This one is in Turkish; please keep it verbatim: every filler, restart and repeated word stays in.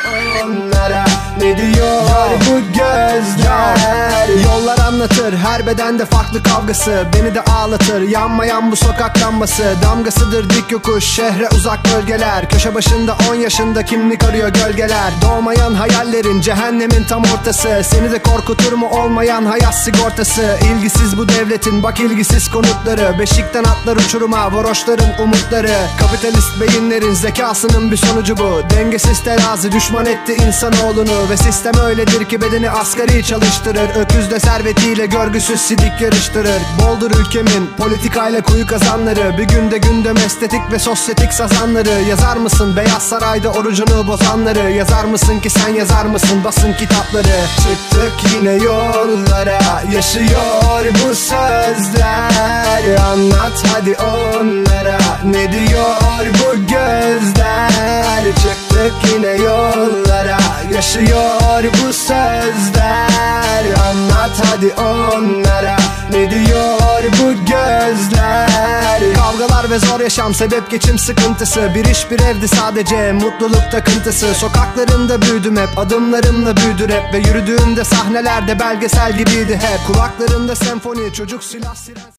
onlara ne diyor bu gözler? Yollar anlatır, her bedende farklı kavgası, beni de ağlatır yanmayan bu sokak lambası. Damgasıdır dik yokuş, şehre uzak bölgeler, köşe başında on yaşında kimlik arıyor gölgeler. Doğmayan hayallerin cehennemin tam ortası, seni de korkutur mu olmayan hayat sigortası? İlgisiz bu devletin bak ilgisiz konutları, beşikten atlar uçuruma varoşların umutları. Kapitalist beyinlerin zekasının bir sonucu bu. Dengesiz terazi düşman etti insanoğlunu, ve sistem öyledir ki bedeni asgari çalıştırır. Öküzle servetiyle görgüsüz sidik yarıştırır. Boldur ülkemin politikayla kuyu kazanları, bir günde gündem estetik ve sosyetik sazanları. Yazar mısın Beyaz Saray'da orucunu bozanları? Yazar mısın ki sen yazar mısın basın kitapları? Çıktık yine yollara, yaşıyor bu sözler. Anlat hadi onlara ne diyor bu gözler? Çıktık yine yollara, yaşıyor bu sözler. Anlat hadi onlara ne diyor bu gözler? Kavgalar ve zor yaşam sebep geçim sıkıntısı, bir iş bir evdi sadece mutluluk takıntısı. Sokaklarında büyüdüm hep, adımlarımla büyüdü rap, ve yürüdüğümde sahnelerde belgesel gibiydi hep. Kulaklarında senfoni, çocuk silah siren.